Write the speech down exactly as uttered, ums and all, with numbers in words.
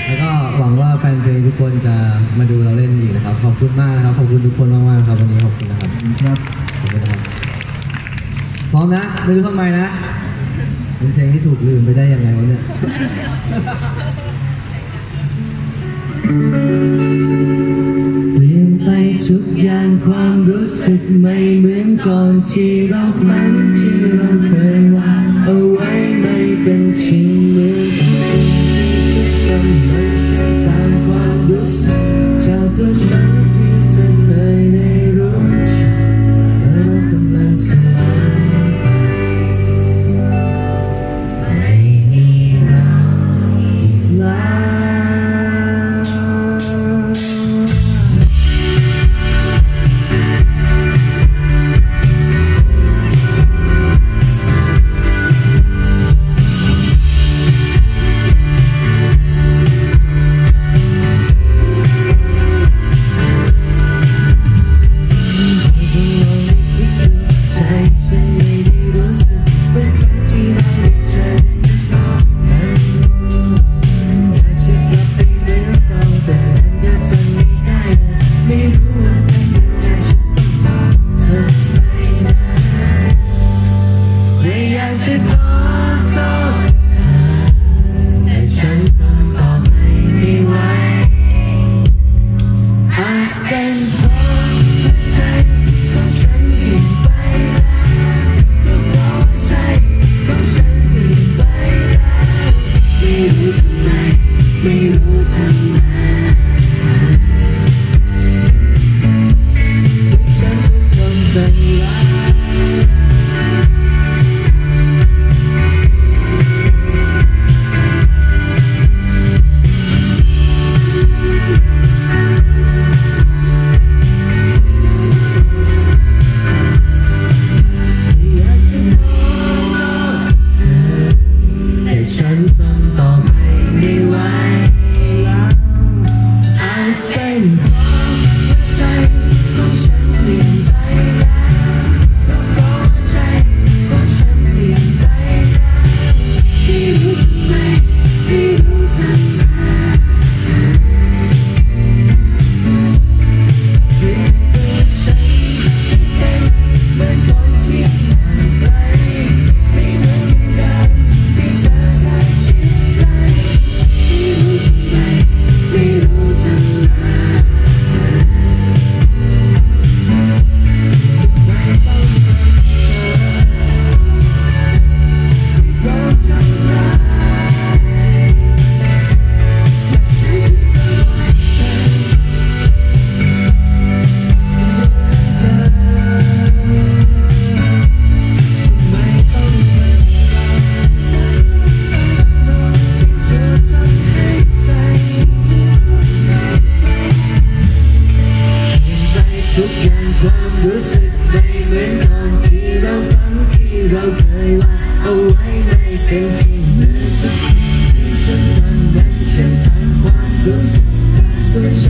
แล้วก็หวังว่าแฟนเพลงทุกคนจะมาดูเราเล่นอีกนะครับขอบคุณมากนะครับขอบคุณทุกคนมากๆครับวันนี้ขอบคุณนะครับครับขอบคุณนะครับพร้อมนะไม่รู้ทำไมนะเป็นเพลงที่ถูกลืมไปได้ยังไงวะเนี่ยเปลี่ยนไปทุกอย่างความรู้สึกไม่เหมือนก่อนที่เราฝันที่เราเคยวางเอาไว้ไม่เป็นจริงเหมือนที่ที่จะทำไม่ใช่ตามความรู้สึกจากตัวฉันที่เธอเคยได้รู้จักแล้วกำลังสลายไปไม่มีเราอีกแล้วทุกอย่างความรู้สึกไม่เหมือนก่อนที่เราฝันที่เราเคยวางเอาไว้ไม่เป็นจริงเหมือนทุกสิ่งที่ฉันทำนั้นฉันตามความรู้สึกจากตัวฉัน